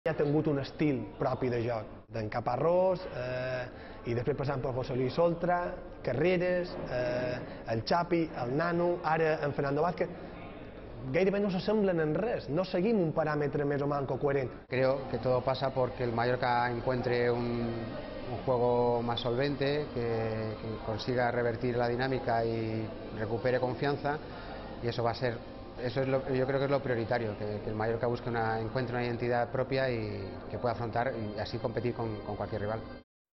ha tingut un estil propi de joc, d'en Caparrós, i després passant per José Luis Oltra, Carreras, el Chapi, el Nano, ara en Fernando Vázquez. Gairebé no s'assemblen en res, no seguim un paràmetre més o manco coherent. Creo que todo pasa porque el Mallorca encuentre un juego más solvente, que consiga revertir la dinámica y recupere confianza, y eso va a ser, yo creo que es lo prioritario, que el Mallorca encuentre una identidad propia y que pueda afrontar y así competir con cualquier rival.